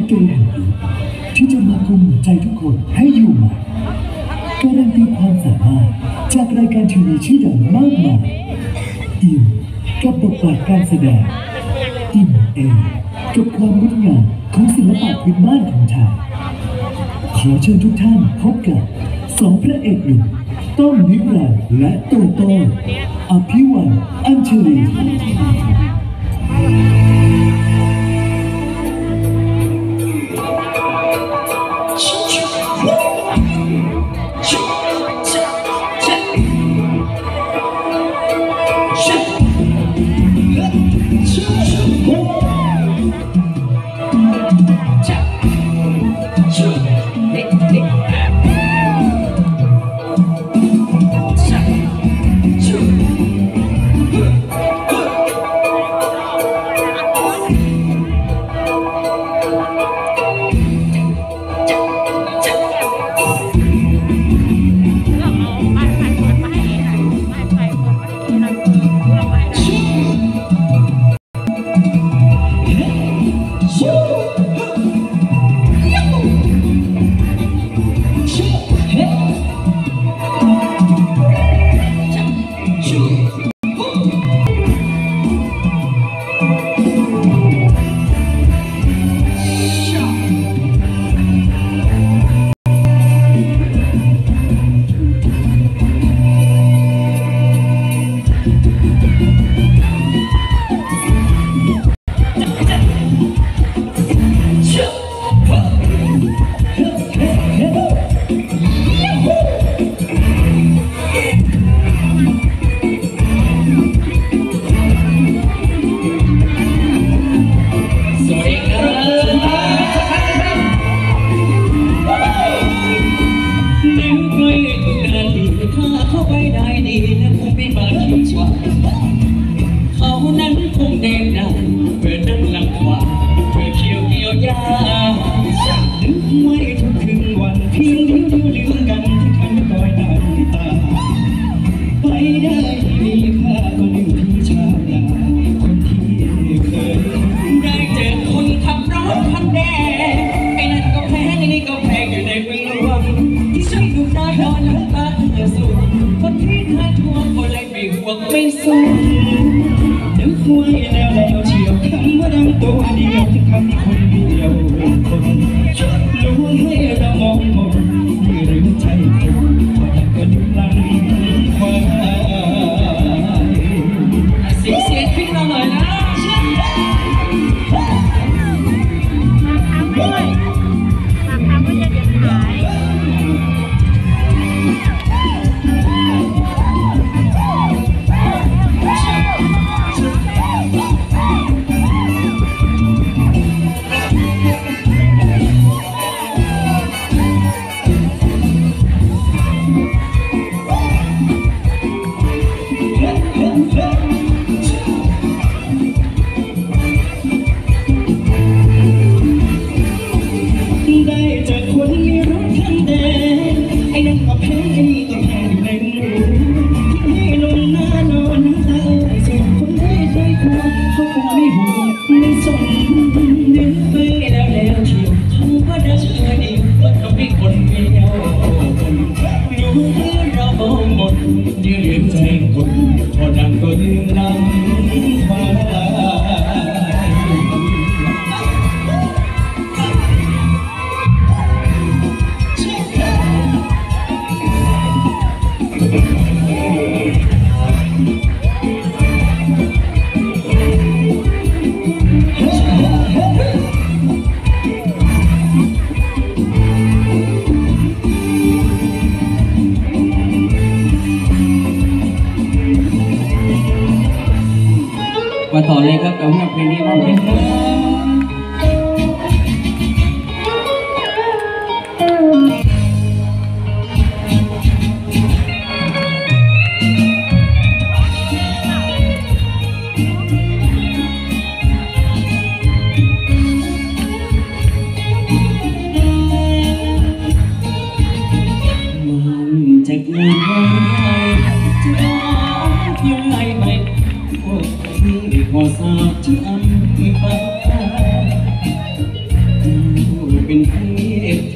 เกมแห่งยุคที่จะมากุมหัวใจทุกคนให้อยู่ใหม่การันตีความสามารถจากรายการทีวีชื่อดังมากมายอิ่มกับบทบาทการแสดงอิ่มกับความงดงามของศิลปะพื้นบ้านของไทยขอเชิญทุกท่านพบกับสองพระเอกหนุ่มต้อมนิรันดร์และโตโต้อภิวันอัญชลีเขานั้นคงแดงดำเพื่อนั่งหลังขวาเพื่อเคี้ยวเกี่ยวยานึกไว้ทุกคืนวันเพียงเดียวลืมกันที่ทำรอยน้ำตาไปได้มีค่าก็ลืมพี่ชาวนาคนที่เคยได้เจอคนขับรถคันแดงไอ้นั่นก็แพงไอ้นี่ก็แพงอยู่ในเมืองหลวงที่ช่วยดูตาดอนน้ำตาเธอสูงคนที่ทายทั่วก็เลยไม่ห่วงไม่สู้นึกไว้แล้วเชียวคำว่าดังตัวเดียวที่ทำคนเดียวคนรู้ให้เรามองมนนี่หรือใจคนพอก็ดูหลังควายเสียงขึ้นมาหน่อยนะ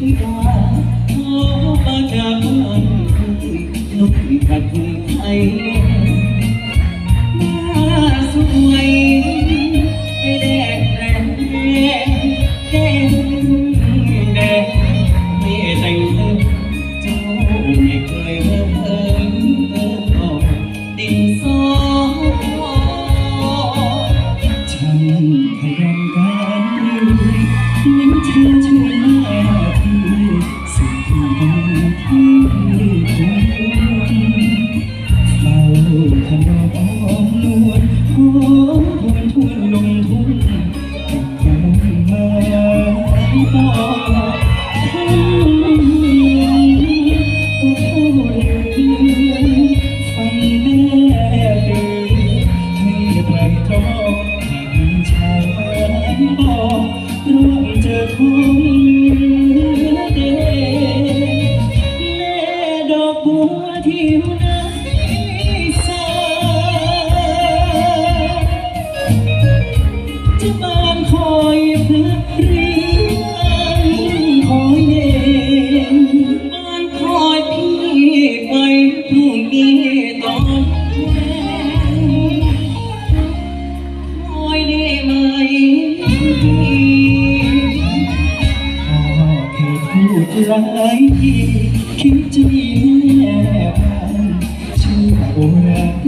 ธิดาขอมาจากบ้านนุ่มกระทุ่งไทยหน้าสวยไม่แดงแรงแก้มแดงไม่แต่งเพิ่มเจ้าไม่เคยเพิ่มต่อดินสอฉันขยันการเรียนยิ้มเธอช่วยหน้าพี่สิ่งที่กันที่เฝ้าถนอมอ้อมนวลหอมหวนทวนลงทุ่งแต่ยังมาต่อทั้งก็เข้าเรือนฟังแม่เดินให้ไกลทองหากมีชายบ้านบอกร่วมเจอของเหลือเด่แม่ดอกบัวที่อยู่ในสายจะบานคอยพระเรือนคอยเด่นบานคอยพี่ไปพรุ่งนี้ตอนแม่คอยได้ไหมพ่อเคยพูดหลายทีคิดจะมีแม่บ้านชื่อโบราณ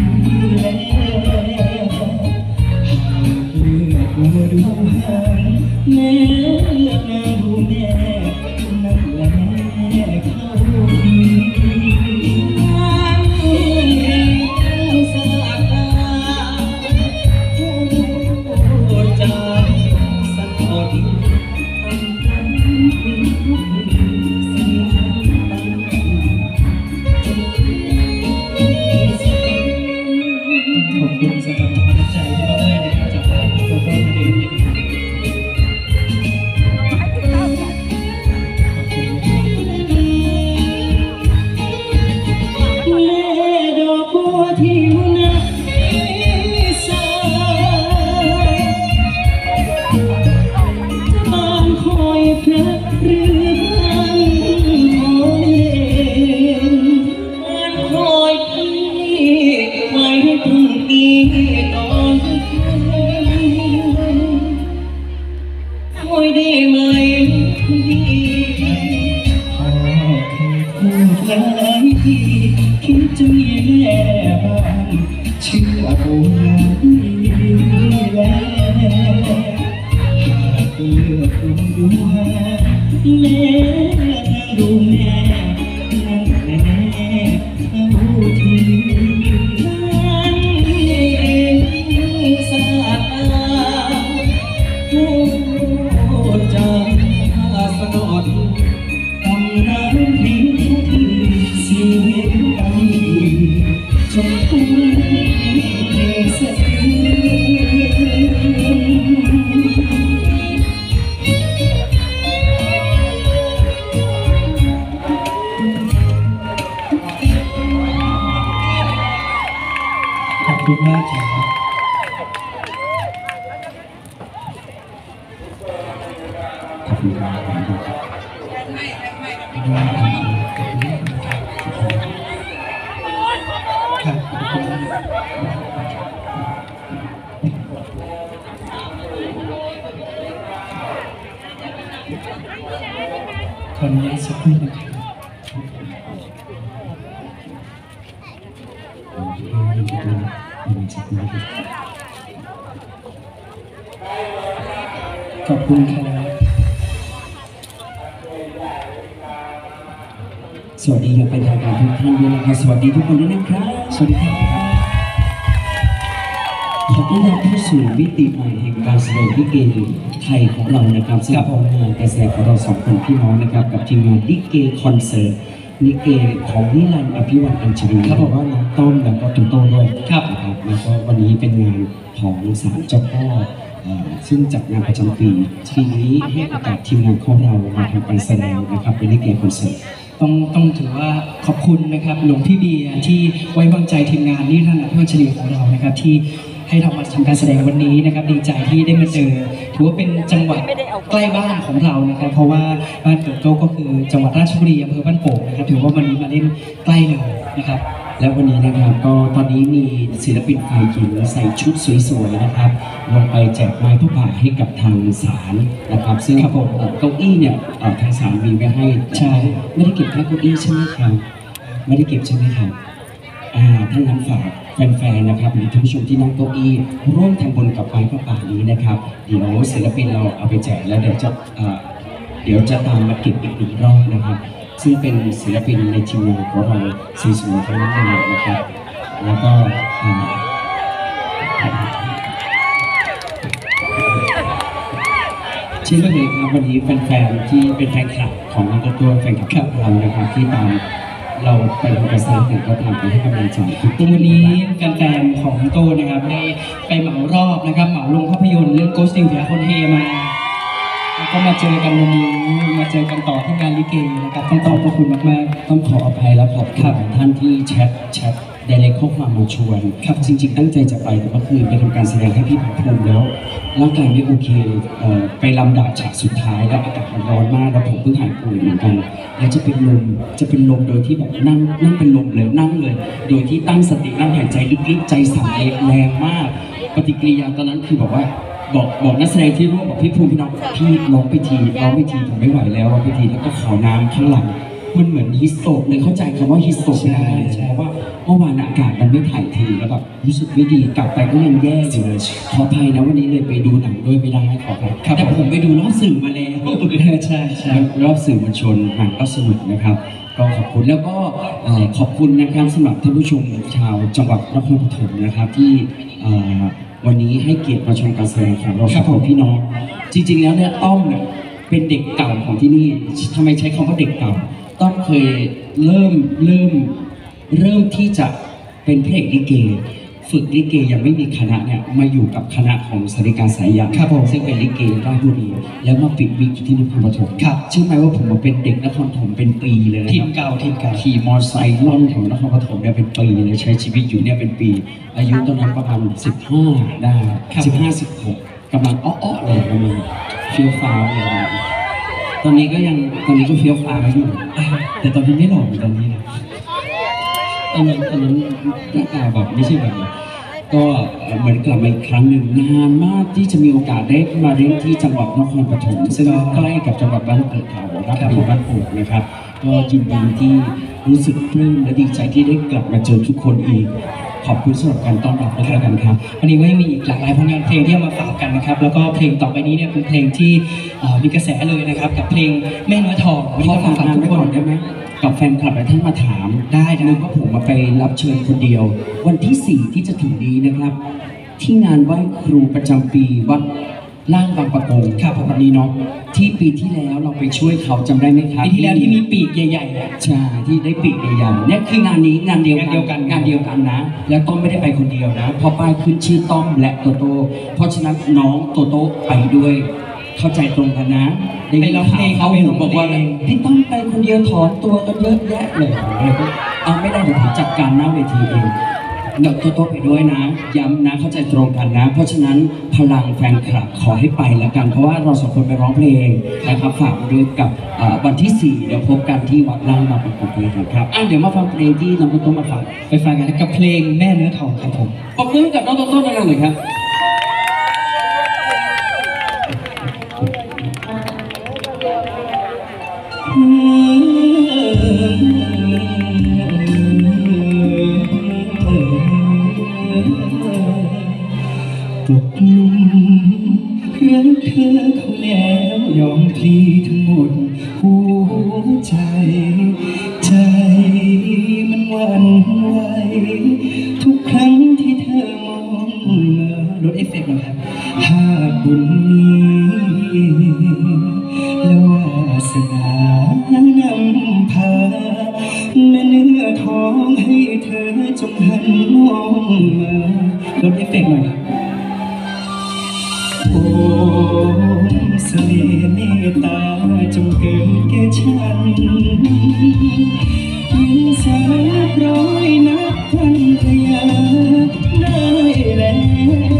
แล้วหากเลือกมาดูห่างแม่เลือกมาดูแม่นั่นแหละแม่เข้าดีน้ำเรื่องสากตาพูดจาสักคน ขอบคุณสำหรับกำลังใจที่มาให้นะครับจากทางโปรโมทเองแม่ดอกบัวที่อยู่ในสายจะบานคอยพระเรือนคอยเด่นบานคอยพี่ไว้พรุ่งนี้ตอนคอยได้ไหมพี่พ่อเคยพูดหลายทีคิดจะมีแม่บ้านชื่อโบราณแล้วหากเลือกดูหาแม่นั่งดูแม่นั่งแม่เข้าทีนั่นเองสาตาพูดจาสนอดทำน้ำพิ้งที่เสียงดังจนคุ้นเสียขอบคุณมากครับขอบคุณครับครับขออนุญาตสักครู่นะครับขอบคุณครับสวัสดีอย่างเป็นทางการทุกท่านด้วยนะครับสวัสดีทุกคนด้วยนะครับสวัสดีครับขอต้อนรับเข้าสู่มิติใหม่แห่งการแสดงลิเกไทยของเรานะครับซึ่งเป็นงานการแสดงของเราสองคนพี่น้องนะครับกับทีมงานลิเกคอนเสิร์ตลิเกของนิรันดร์อภิวัฒน์อัญชลีครับบอกว่าน้องต้อมแล้วก็ตุ้มโต้ด้วยครับนะครับแล้วก็วันนี้เป็นงานของศาลเจ้าพ่อซึ่งจัดงานประจำปีนี้ให้โอกาสทีมงานของเรามาทำการแสดงนะครับเป็นลิเกคอนเสิร์ต ต้องถือว่าขอบคุณนะครับหลวงพี่เบียร์ที่ไว้วางใจทีมงานนิรันดร์อภิวัฒน์อัญชลีของเรานะครับที่ให้เรามาทำการแสดงวันนี้นะครับดีใจที่ได้มาเจอถือว่าเป็นจังหวัดใกล้บ้านของเรานะครับเพราะว่าบ้านเกิดโตก็คือจังหวัดราชบุรีอำเภอบ้านโป่งนะครับถือว่าวันนี้มาเล่นใกล้เลยนะครับและวันนี้นะครับก็ตอนนี้มีศิลปินฝ่ายหญิงใส่ชุดสวยๆนะครับลงไปแจกไม้พระป่าให้กับทางศาลนะครับซึ่งเก้าอี้เนี่ยทางศาลมีไว้ให้ใช่ไม่ได้เก็บแค่เก้าอี้ใช่ไหมครับไม่ได้เก็บใช่ไหมครับท่านนำฝากแฟนๆนะครับหรือท่านผู้ชมที่นั่งเก้าอี้ร่วมทำบุญกับไม้พระป่านี้นะครับเดี๋ยวศิลปินเราเอาไปแจกแล้วเดี๋ยวจะตามมาเก็บอีกหนึ่งรอบนะครับซึ่งเป็นศิลปินในทีมงานของเราสวยๆทั้งนั้นเลยนะครับแล้วก็เช่นเคยครับวันนี้แฟนๆที่เป็นแฟนคลับของตัวแฟนคลับเรานะครับที่ตามเราไปทำการแสดงก็ตามไปให้กำลังใจวันนี้แฟนๆของโตนะครับได้ไปเหมารอบนะครับเหมาลงภาพยนตร์เรื่องโกสติงเพียคนเฮมาแล้วก็มาเจอกันวันนี้มาเจอกันต่อที่งานลิเกนะครับต้องขอบพระคุณมากๆต้องขออภัยและขอบคุณท่านที่แชทไดเรกข้อความมาชวนครับจริงๆตั้งใจจะไปแต่เมื่อคืนไปทำการแสดงให้พี่ภาคภูมิแล้วร่างกายไม่โอเคไปลำดับฉากสุดท้ายแล้วอากาศมันร้อนมากแล้วผมเพิ่งหายป่วยเหมือนกันแล้วจะเป็นลมโดยที่แบบนั่งเป็นลมเลยนั่งเลยโดยที่ตั้งสตินั่งหายใจลึกๆใจสั่นแรงมากปฏิกิริยาตอนนั้นคือบอกว่าบอกนักแสดงที่ร่วมบอกพี่ภูมิพี่น้องพี่ร้องไปทีผมไม่ไหวแล้วร้องไปทีแล้วก็ขอน้ำข้างหลังมันเหมือนฮิสโตกเลยเข้าใจคำว่าฮิสโตกได้ใช่ว่าเมื่อวานอากาศมันไม่ถ่ายทีแล้วแบบรู้สึกไม่ดีกลับไปก็ยังแย่อยู่เลยขออภัยนะวันนี้เลยไปดูหนังด้วยไม่ได้ขออภัยแต่ผมไปดูรอบสื่อมาแล้วใช่รอบสื่อมวลชนหนังก็สนุกนะครับก็ขอบคุณแล้วก็ขอบคุณนะครับสำหรับท่านผู้ชมชาวจังหวัดนครปฐมนะครับที่วันนี้ให้เกียรติมาชมการแสดงของเราครับพี่น้องจริงๆแล้วเนี่ยต้อมเนี่ยเป็นเด็กเก่าของที่นี่ทำไมใช้คำว่าเด็กเก่าต้อมเคยเริ่มที่จะเป็นพระเอกลิเกฝึกลิเกยังไม่มีคณะเนี่ยมาอยู่กับคณะของสาริกาสายยันครับผมซึ่งเป็นลิเกราชบุรีแล้วมาปิดวิกที่นครปฐมครับเชื่อไหมว่าผมมาเป็นเด็กนครปฐมเป็นปีเลยนะทีมเก่าขี่มอเตอร์ไซค์ล่อนแถวนครปฐมเนี่ยเป็นปีเลยใช้ชีวิตอยู่เนี่ยเป็นปีอายุตอนนั้นประมาณ15ได้16กำลังอ้อเลยประมาณเฟี้ยวฟ้าวเลยตอนนี้ก็เฟี้ยวฟ้าวอยู่แต่ตอนนี้ไม่หล่อเหมือนตอนนี้นะตอนนั้นหน้าตาแบบไม่ใช่แบบนี้ก็เหมือนกลับมาอีกครั้งหนึ่งนานมากที่จะมีโอกาสได้มาเล่นที่จังหวัดนครปฐมซึ่งใกล้กับจังหวัดบ้านเกิดเรารับอยู่บ้านโป่งนะครับก็ยินดีที่รู้สึกปลื้มและดีใจที่ได้กลับมาเจอทุกคนอีกขอบคุณสำหรับการต้อนรับด้วยกันครับวันนี้ก็ยังมีอีกหลากหลายผลงานเพลงที่มาฝากกันนะครับแล้วก็เพลงต่อไปนี้เนี่ยเป็นเพลงที่มีกระแสเลยนะครับกับเพลงแม่เนื้อทองขอฝากงานทุกคนได้ไหมกับแฟนคลับหลายท่านมาถามได้นะว่าผมมาไปรับเชิญคนเดียววันที่4ที่จะถึงนี้นะครับที่งานไหว้ครูประจำปีวัดล่างบางปะกงครับผมนี้เนาะที่ปีที่แล้วเราไปช่วยเขาจำได้ไหมครับปีที่แล้วที่มีปีกใหญ่ๆใช่ที่ได้ปีกใหญ่ๆเนี่ยคืองานนี้งานเดียวกันนะแล้วต้อมไม่ได้ไปคนเดียวนะพอป้ายขึ้นชื่อต้อมและโตโต้เพราะฉะนั้นน้องโตโต้ไปด้วยเข้าใจตรงกันนะไปร้องเพลงเขาบอกว่าพี่ต้อมไปคนเดียวถอนตัวกันเยอะแยะเลยเอาไม่ได้เดี๋ยวผมจัดการหน้าเวทีเองเดี๋ยวโต๊ะไปด้วยนะย้ำนะเข้าใจตรงกันนะเพราะฉะนั้นพลังแฟนคลับขอให้ไปแล้วกันเพราะว่าเราสองคนไปร้องเพลงนะครับฝากด้วยกับวันที่4เดี๋ยวพบกันที่วัดล่างบางปะกงครับเดี๋ยวมาฟังเพลงที่น้องโต๊ะมาฟังไปฟังกันกับเพลงแม่เนื้อทองครับผมปรบมือกับน้องโต๊ะนั่นเลยครับตกหลุมรักเธอเขาแล้วยอมพลีทั้งหมดหัวใจมันหวั่นไหวทุกครั้งที่เธอมองมาลดเอฟเฟกต์นะครับหากบุญนี้และวาสนานำพาแม่เนื้อทองให้เธอจงหันมองมาลดเอฟเฟกต์หน่อยครับโอ้เสน่ห์เมตตาจงเกิดแก่ฉันยินสาร้อยนับพันพยาได้แล้ว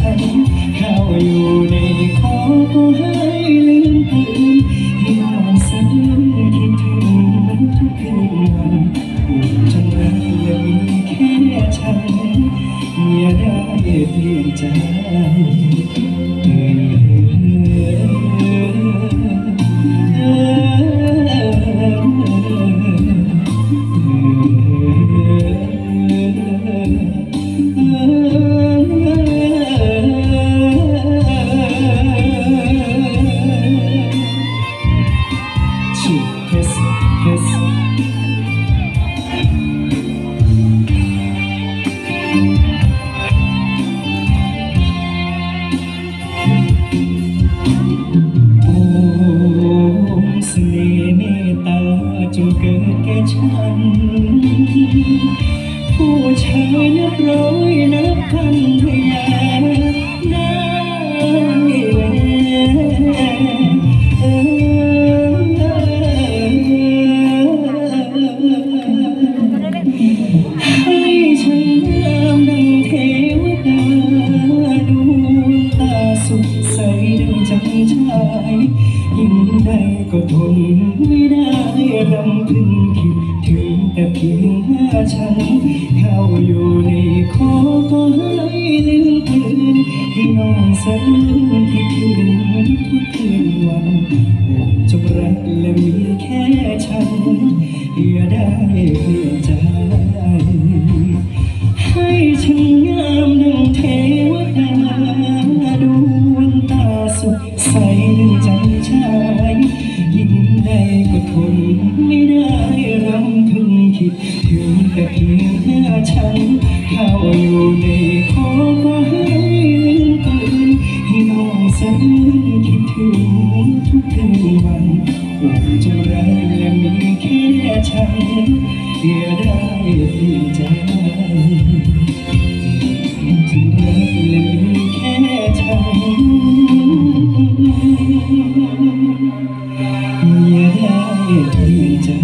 ฉันเข้าอยู่ในคอก็ให้ลืมตื่นให้นอนฝันคิดถึงทุกคืนวันผูกจนรักและมีแค่ฉันอย่าได้เปลี่ยนใจจงเกิดแก่ฉันผู้ชายนับร้อยนับพันพยาได้ให้ฉันงามดังเทวดาดวงตาสุขใสดังจันทรายยิ่งใดก็ทนไม่ได้รำพึงคิดถึงแต่เพียงหน้าฉันเข้าอยู่ในคอก็ให้ลืมตื่นให้นอนฝันคิดถึงทุกคืนวันจงรักและมีแค่ฉันอย่าได้เปลี่ยนใจให้ฉันงามดังเทวดาดวงตาสุขใสดังจันทรายยิ่งใดก็ทนไม่ได้รำพึงคิดถึงแต่เพียงหน้าฉันเข้าอยู่ในคอก็ให้ลืมตื่นให้นอนฝันคิดถึงทุกคืนวันจงรักและมีแค่ฉันอย่าได้เปลี่ยนใจจงรักและมีแค่ฉันอย่าได้เปลี่ยนใจ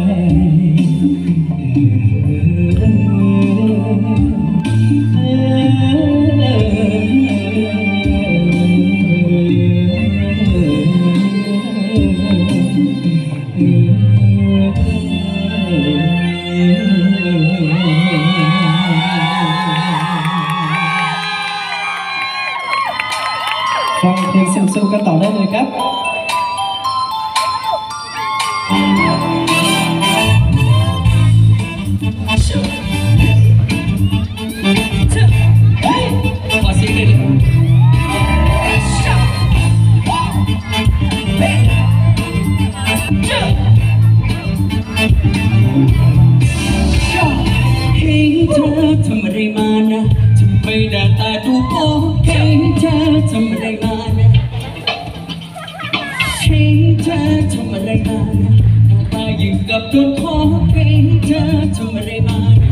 ฟังเพลงซึ้งๆกันต่อได้เลยครับขอเสียงเลยเฮ้ยเธอทำอะไรมานะทำไมหน้าตาดูโป๊ะเฮ้ยเธอทำอะไรมานะเฮ้ยเธอทำอะไรมานะหน้าตายิ่งกับโดนคอเฮ้ยเธอทำอะไรมานะ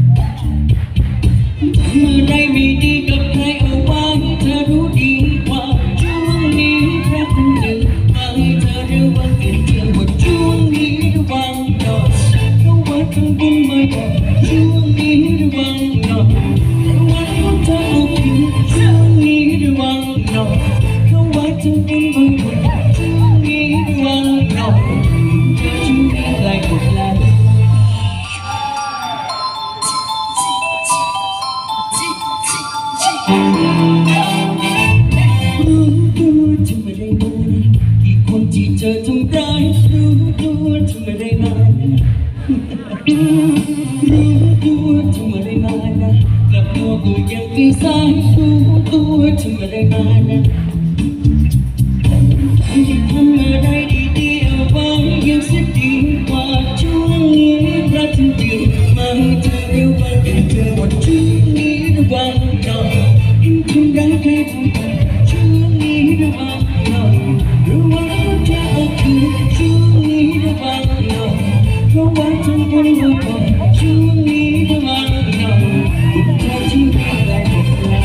เมื่อไรไม่ดีกับใครเอาไว้เธอรู้ดีว่าช่วงนี้แค่คนหนึ่งมาให้เธอระวังเกินเธอว่าช่วงนี้ระวังหน่อยเพราะว่าทำบุญมาก่อนช่วงนี้ระวังหน่อยระวังว่าเธอเอาผิดช่วงนี้ระวังหน่อยเพราะว่าทำบุญมาก่อนช่วงนี้ระวังหน่อยเธอช่วงนี้ไกลกว่าแล้วรู้ตัวทำอะไรมากี่คนที่เจอทำร้ายรู้ตัวทำอะไรมารู้ตัวทำอะไรมานะกลับตัวก็ยังตีสายรู้ตัวทำอะไรมานะที่ทำอะไรดีๆเอาไว้ยังเสียดีกว่าช่วงนี้รักจริงๆมาให้เธอเร็ววันเธอว่าช่วงนี้ระวังหน่อยยิ่งทำร้ายใครทำไปช่วงนี้ระวังหน่อยระวังว่าเธอเอาคืนช่วงนี้ระวังหน่อยเพราะว่าทำบุญมาก่อนช่วงนี้ระวังหน่อยเธอที่ไม่ไกลหมดแล้ว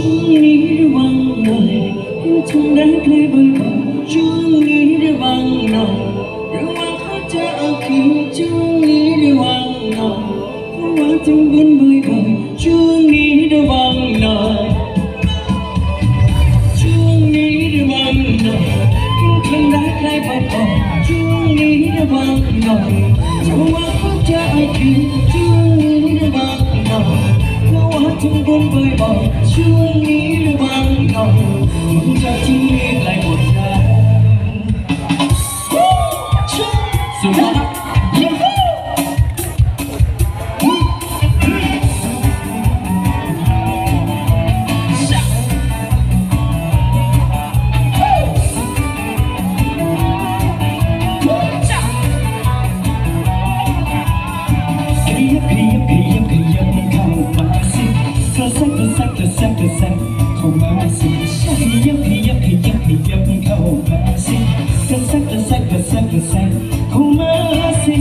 ช่วงนี้ระวังหน่อยอย่าทำร้ายใครบ่อยๆช่วงนี้ระวังหน่อยระวังเขาจะเอาคืนช่วงนี้ระวังหน่อยเพราะว่าจะวนบ่อยๆช่วงนี้ระวังหน่อยช่วงนี้ระวังหน่อยอย่าทำร้ายใครบ่อยๆช่วงนี้ระวังหน่อยเพราะว่าเขาจะเอาคืนช่วงนี้ระวังหน่อยเพราะว่าจะวนบ่อยๆช่วงนี้ระวังหน่อยมันจะทิ้งให้ไกลหมดแล้ว สุดยอดเข้ามาสิขยับขยับขยับขยับเข้ามาสิกระแซกกระแซกกระแซกกระแซกเข้ามาสิ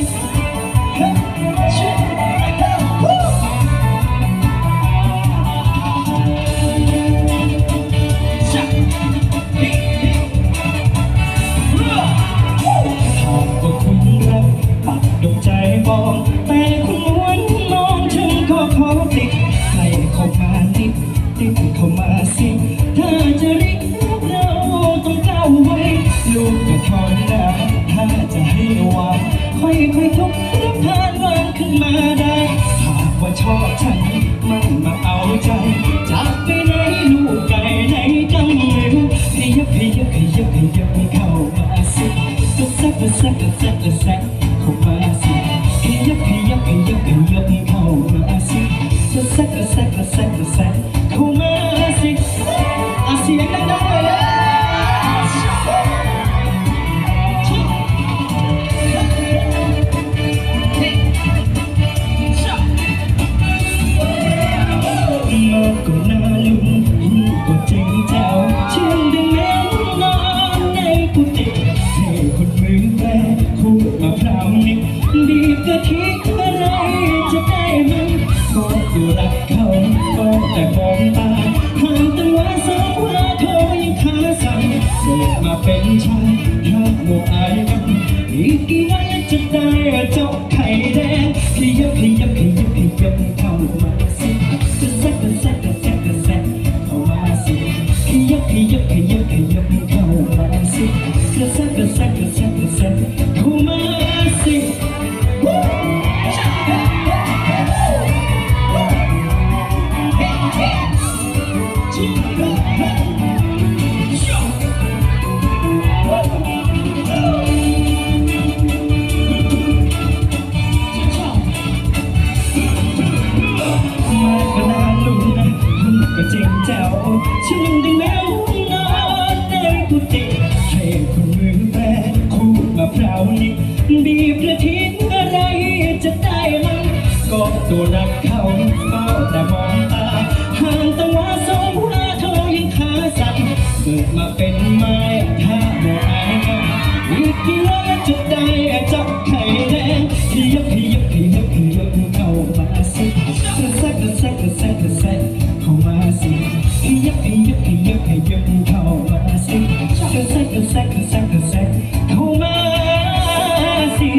ปักดวงใจบอกแต่คุณวันมองฉันก็ขอติดใส่เข้ามานิดติดเข้ามาสิถ้าจะริกเราต้องก้าวไว้ลูกก็ถอยหน้าถ้าจะให้วางค่อยๆทุบรับผ่านวางขึ้นมาได้หากว่าชอบฉันมันมาเอาใจจากไปไหนลูกไก่ไหนจังไม่รู้ขยับขยับขยับขยับเข้ามาสิกระแซกกระแซกกระแซกกระแซกเข้ามาสิขยับขยับขยับขยับเข้ามาสิกระแซกกระแซกกระแซกกระแซกเข้ามาสิเอาเสียงดังๆเลยมาก็น่าลุ้นก็จริงเจ้าเชื่อดังแม้นอนในกุฏิให้คนมือแปรคู่มะพร้าวนิดบีบกะทิอะไรจะได้มันก็อยู่รักเขาก็แต่มองตาห่างตั้งว่าสองว่าเธอยังขาสั่นเกิดมาเป็นชายถ้าโมอายกันอีกกี่วันจะได้เจ้าไข่แดงขยับขยับขยับขยับเข้ามาสิกระแซกกระแซกกระแซกกระแซกเข้ามาสิขยับขยับขยับขยับเข้ามาสิกระแซกกระแซกกระแซกกระแซกเข้ามาสิก็จริงเจ้าชื่นดังแมวนอนในกุฏิให้คนมือแปรคู่มะพร้าวนิดบีบกระทิงอะไรจะได้มันก็ตัวรักเขาเฝ้าแต่มองตาห่างตั้งว่าสองว่าเธอยังขาสั่นเกิดมาเป็นไม้ถ้าโมอายกันอีกกี่วันจะได้จับไข่แดงขยับขยับขยับขยับเข้ามาสิกระแซกกระแซกกระแซกกระแซกเข้ามาสิขยับขยับขยับขยับเข้ามาสิกระแซกกระแซกกระแซกกระแซกเข้ามาสิ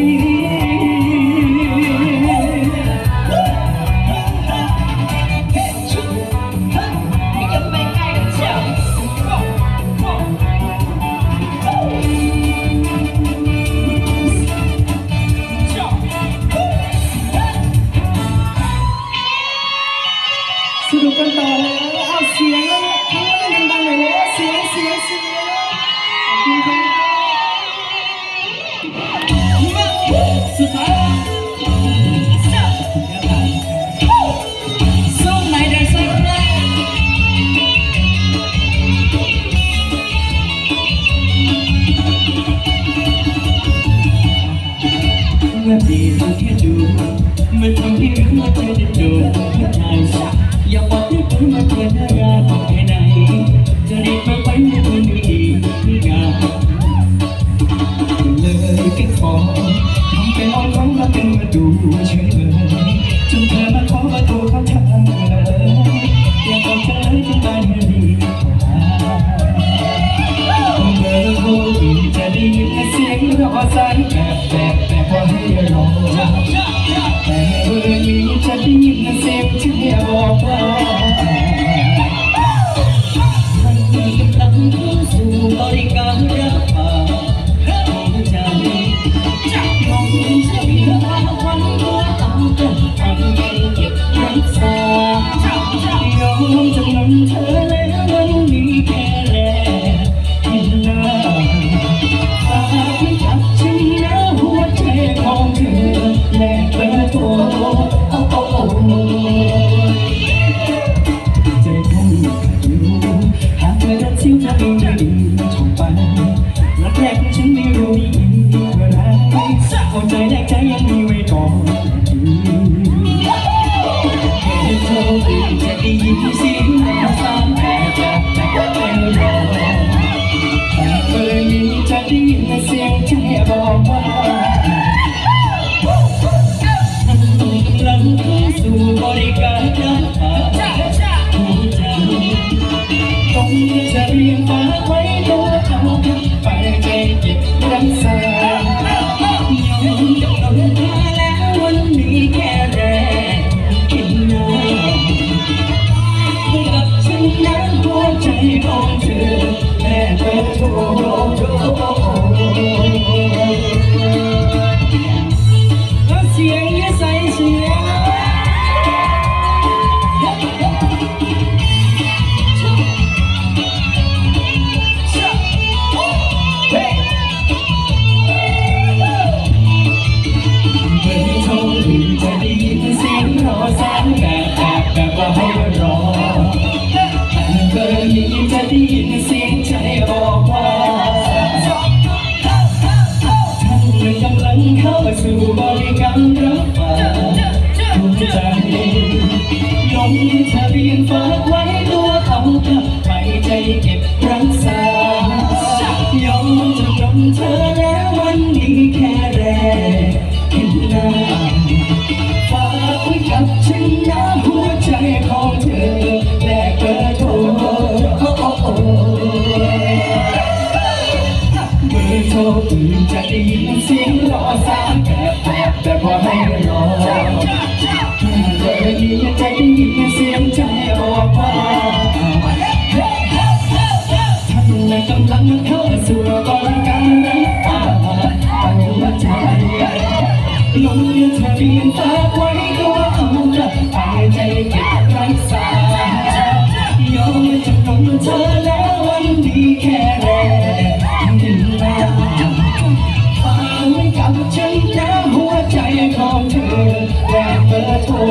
คงจะเรียนฝากไว้ตัวเขาไปใจเก็บรักษายอมจำนนมาแล้ววันนี้แค่แรงกินน้ำกับฉันนั้นหัวใจของเธอแม่เปิดโทรเสียงยิ่งใส่เสียงจะได้ยินเสียงรอแสนแบบว่าให้รอเบอร์นี้จะได้ยินเสียงใจบอกว่าท่านกำลังเข้าสู่บริการรับฝากหัวใจลงทะเบียนฝากไว้ตัวเขากลับไปใจเก็บรักษายอมจำนนเธอแล้ววันนี้แค่แรงเห็นหน้าฝากไว้กับฉันนะหัวใจของเธอแลกเบอร์โทรเบอร์โทรตื่นจะได้ยินเสียงรอสายแต่พอให้รอเบอร์นี้จะได้ยินเสียงใจบอกว่าท่านกำลังเข้าสู่บริการรับฝากหัวใจลงทะเบียนฝากไว้ตัวเขากลับไปใจเก็บรักษายอมจำนนเธอแล้ววันนี้แค่แรงเห็นหน้าฝากไว้กับฉันนะหัวใจของเธอแลกเบอร์โทร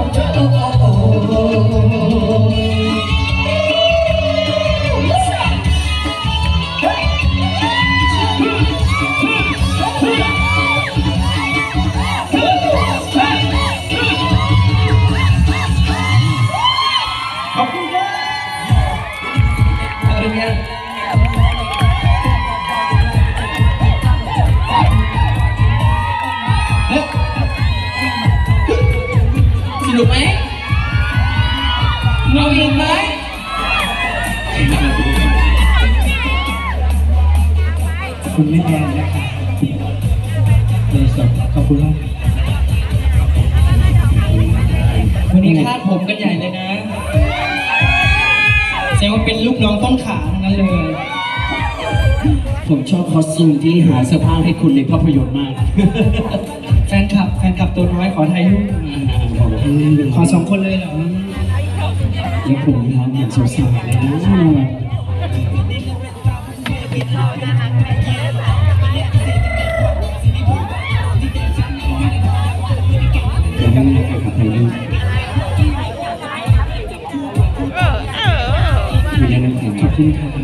ขอบคุณครับอะไรเนี่ยสนุกไหมเอาอีกไหมคุณแม่แอนนะครับเลยสดขอบคุณมากวันนี้คาดผมกันใหญ่เลยนะแสดงว่าเป็นลูกน้องต้นขาทั้งนั้นเลยผมชอบคอสตูมที่หาเสื้อผ้าให้คุณในภาพยนตร์มากแฟนคลับตัวน้อยขอถ่ายรูปขอ2 คนเลยเหรอแล้วผมทำเหมือนสาวๆเลยนะเดี๋ยวให้แม่ไปขับถ่ายรูปมีอะไรนั่งขอบคุณครับ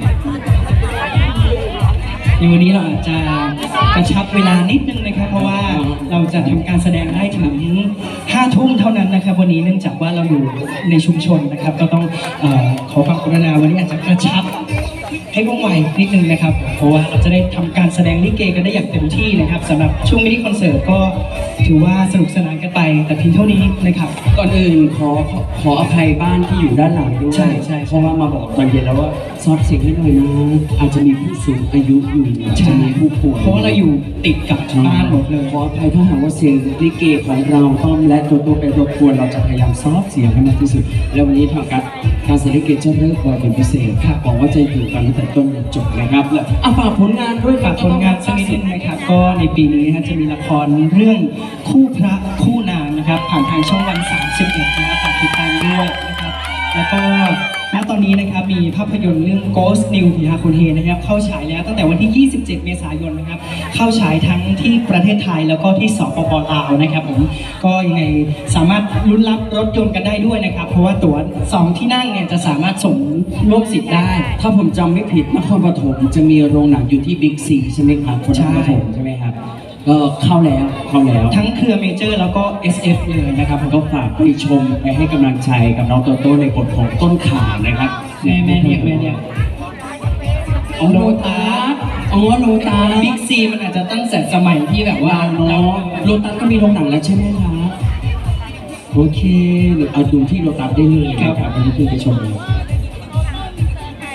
ในวันนี้เราอาจจะกระชับเวลานิดนึงนะครับเพราะว่าเราจะทำการแสดงได้ถึง5 ทุ่มเท่านั้นนะครับวันนี้เนื่องจากว่าเราอยู่ในชุมชนนะครับก็ต้องขอความกรุณาวันนี้อาจจะกระชับให้ว่องไวนิดนึงนะครับเพราะว่าเราจะได้ทำการแสดงลิเกกันได้อย่างเต็มที่นะครับสำหรับช่วงมินิคอนเสิร์ตก็ถือว่าสนุกสนานกันไปแต่เพียงเท่านี้นะครับก่อนอื่นขออภัยบ้านที่อยู่ด้านหลังด้วยใช่เพราะว่ามาบอกตอนเย็นแล้วว่าซอฟเสียงให้หน่อยนะอาจจะมีผู้สูงอายุอยู่จะมีผู้ป่วยเพราะว่าเราอยู่ติดกับบ้านหมดเลยขออภัยถ้าหากว่าเสียงลิเกของเราต้อมและตัวไปรบกวนเราจะพยายามซอฟเสียงให้มากที่สุดแล้ววันนี้ทางการแสดงลิเกจะเลิกบ่อยเป็นพิเศษค่ะหวังว่าจะอยู่กันตั้งแต่ต้นจนจบนะครับและฝากผลงานด้วยฝากผลงานสักนิดนึงนะครับก็ในปีนี้นะจะมีละครเรื่องคู่พระคู่นางนะครับผ่านทางช่องวัน31นะครับฝากติดตามด้วยนะครับแล้วก็ณตอนนี้นะครับมีภาพยนตร์เรื่อง Ghost New ผีฮาคุณเฮนะครับเข้าฉายแล้วตั้งแต่วันที่27 เมษายนนะครับเข้าฉายทั้งที่ประเทศไทยแล้วก็ที่สปป.ลาวนะครับผมก็ยังไงสามารถลุ้นรับรถยนต์กันได้ด้วยนะครับเพราะว่าตั๋ว2 ที่นั่งเนี่ยจะสามารถส่งร่วมสิทธิ์ได้ถ้าผมจำไม่ผิดนครปฐมจะมีโรงหนังอยู่ที่บิ๊กซีใช่ไหมครับนครปฐมใช่ไหมครับก็เข้าแล้วทั้งเครือเมเจอร์แล้วก็ SF เลยนะครับก็ฝากไปชมไปให้กำลังใจกับน้องโตโต้ในบทของต้นขานะครับแม่เนี่ยโลตัสโลตัสบิ๊กซีมันอาจจะตั้งแต่สมัยที่แบบว่าโลตัสก็มีโรงหนังแล้วใช่ไหมครับโอเคเอาดูที่โลตัสได้เลยครับวันนี้คือไปชมเลย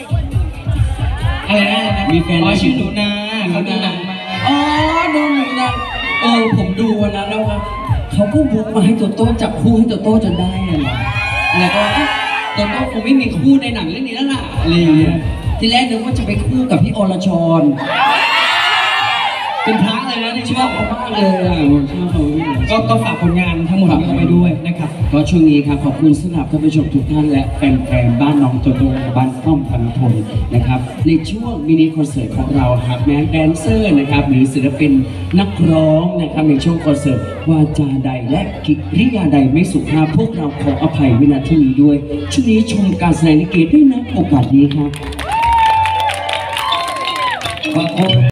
อะไรนะมีแฟนอ๋อชื่อหนูนาเขาดูหนังมาอ๋อดูหนูนะผมดูวันนั้นแล้วครับเขาก็บุกมาให้โตโต้จับคู่ให้โตโต้จนได้เลยนะแล้วก็โตโต้คงไม่มีคู่ในหนังเรื่องนี้แล้วล่ะอะไรอย่างเงี้ยทีแรกนึกว่าจะไปคู่กับพี่อรชรเป็นพระเลยนะที่ชอบเขามากเลยอ่ะผมชอบเขามากก็ฝากผลงานทั้งหมดนี้เอาไปด้วยนะครับก็ช่วงนี้ครับขอบคุณสำหรับท่านผู้ชมทุกท่านและแฟนๆบ้านน้องโตโต้บ้านป้อมพันธนนะครับในช่วงมินิคอนเสิร์ตของเราครับแม้แดนเซอร์นะครับหรือศิลปินนักร้องนะครับในช่วงคอนเสิร์ตวาจาใดและกิริยาใดไม่สุภาพพวกเราขออภัยวินาทีนี้ด้วยช่วงนี้ชมการแสดงลิเกด้วยนะโอกาสนี้ครับ